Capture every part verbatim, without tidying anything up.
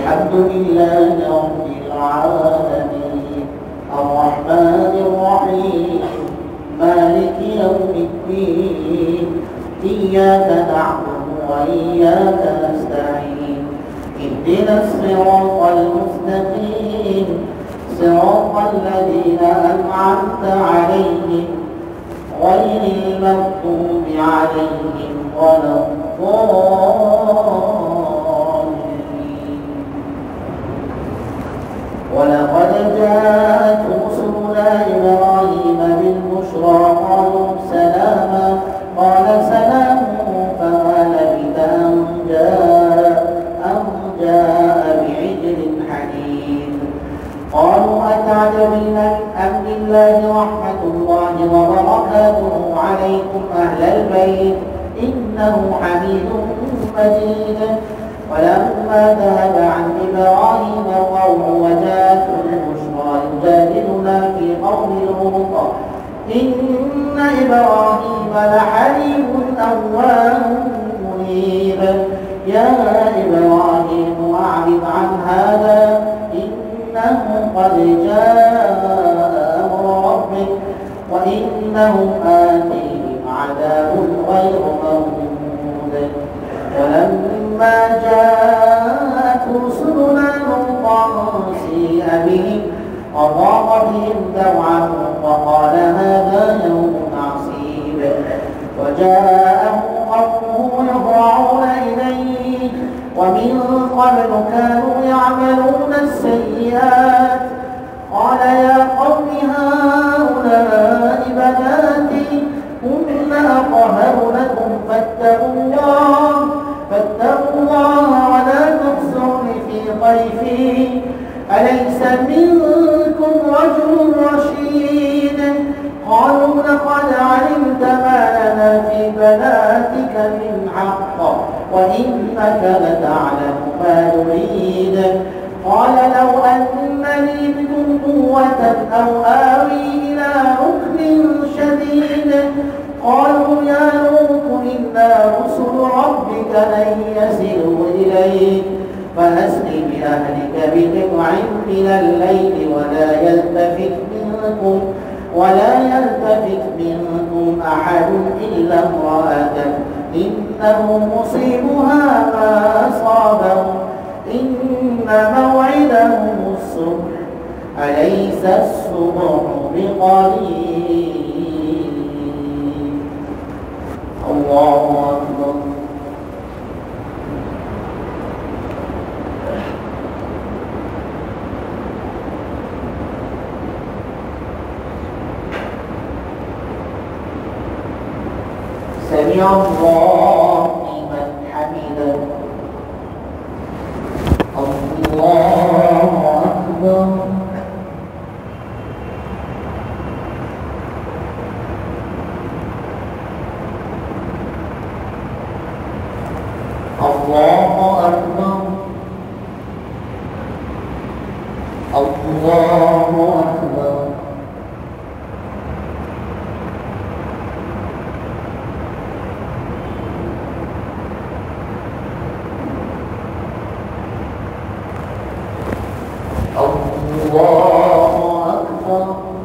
الحمد لله رب العالمين الرحمن الرحيم مالك يوم الدين إياك نعبد وإياك نستعين اهدنا الصراط المستقيم صراط الذين أنعمت عليهم غير المغضوب عليهم ولا الضالين. ولقد جاءت رسلنا إبراهيم بالبشرى قالوا سلاما قال سلام فما لبث أن جاء أن جاء بعجل حنين. قالوا أتعجبين من أمر الله رحمة الله وبركاته عليكم أهل البيت إنه حميد مجيد. ولما ذهب عن إبراهيم الروع وجاءته البشرى يجادلنا في قوم لوط إن إبراهيم لحليم أواه منيب. يا إبراهيم أعرض عن هذا إنه قد جاء أمر ربك وإنهم آتيهم عذاب غير مردود. ولما جاءت رسلنا لوطا سيء بهم وضاق بهم ذرعا وقال هذا يوم عصيب. وجاءه قومه يهرعون إليه ومن قبل كانوا يعملون السيئات قال يا قوم هؤلاء بناتي هن أطهر لكم فاتقوا الله فاتقوا الله ولا تخزوني في ضيفي أليس منكم رجل رشيد. قالوا لقد علمت ما لنا في بناتك من حق وإنك لتعلم ما نريد. قال لو أن لي بكم قوة أو آوي إلى ركن شديد. قالوا يا لوط إنا رسل ربك لن يصلوا إليك فأسر بأهلك بقطع من الليل ولا يلتفت منكم ولا يلتفت منكم أحد إلا امرأتك إنه مصيبها ما أصابهم إن موعدهم الصبح أليس الصبح بقريب. الله أكبر. سمع الله لمن حمده. الله أكبر. الله أكبر. الله أكبر. الله أكبر.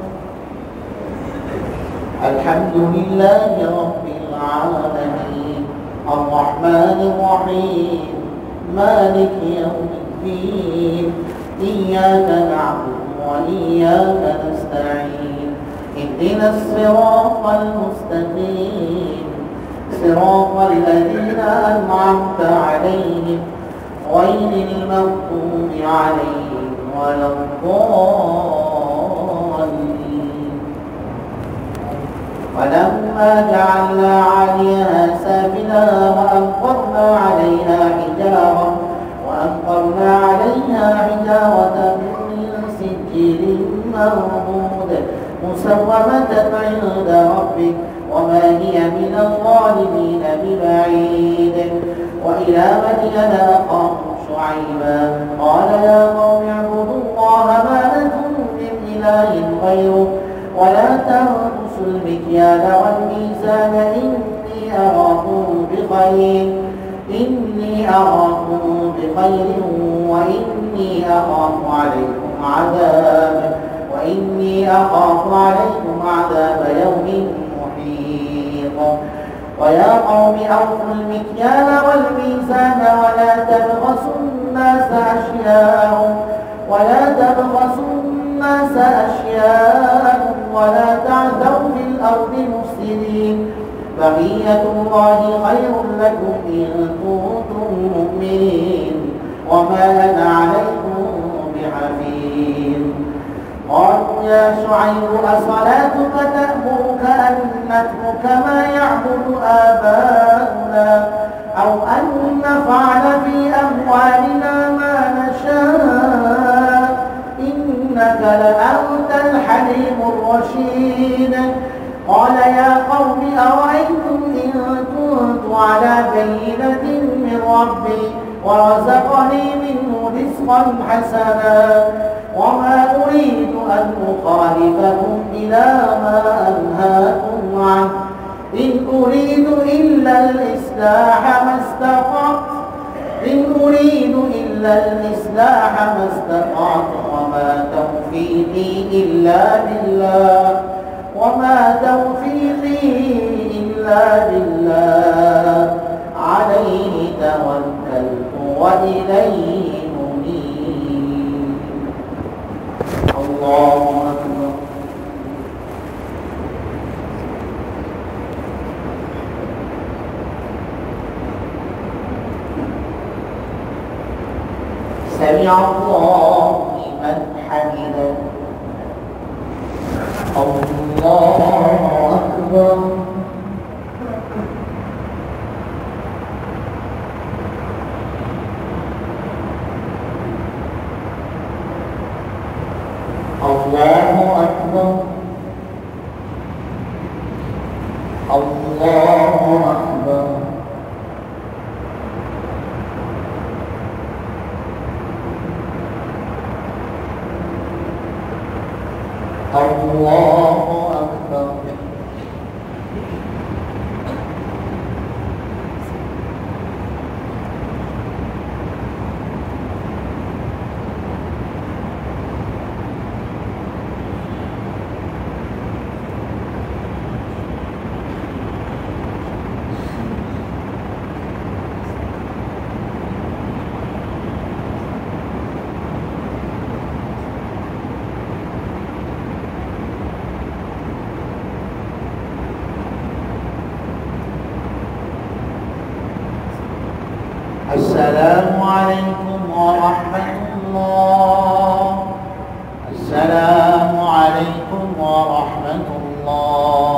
الحمد لله رب العالمين الرحمن الرحيم مالك يوم الدين إياك نعبد وإياك نستعين اهدنا الصراط المستقيم صراط الذين أنعمت عليهم غير المغضوب عليهم ولا الضالين. ولما جعلنا عليها سافلها وأمطرنا عليها حجارة وأمطرنا عليها حجارة من سجيل منضود مسومة عند ربك وما هي من الظالمين ببعيد. وإلى مدين أخاهم شعيبا قال يا قوم اعبدوا الله ما لكم من إله غيره ولا تنقصوا المكيال والميزان إني أراكم بخير إني أراكم بخير وإني وإني أخاف عليكم عذاب وإني أخاف عليكم عذاب يوم محيط. ويا قوم أوفوا المكيال والميزان ولا تبخسوا الناس أشياءهم ولا تبخسوا الناس أشياءهم ولا تعثوا في الأرض مفسدين. بقية الله خير لكم إن كنتم مؤمنين وما أنا عليكم بحفيظ. قالوا يا شعيب أصلاتك تأمرك أن نترك ما يعبد آباؤنا أو أن نفعل في أموالنا ما نشاء إنك لأنت الحليم الرشيد. قال يا قوم أرأيتم إن كنت على بينة من ربي ورزقني منه رزقا حسنا وما أريد أن أخالفكم إلى ما أنهاكم عنه إن أريد إلا الإصلاح ما استطعت إن أريد إلا الإصلاح ما استطعت وما توفيقي إلا بالله وما توفيقي إلا بالله عليه توكلت وإليه منيب. الله أكبر. سمع الله لمن حمده. الله أكبر. الله أكبر. الله أكبر. الله أكبر. السلام عليكم ورحمة الله. السلام عليكم ورحمة الله.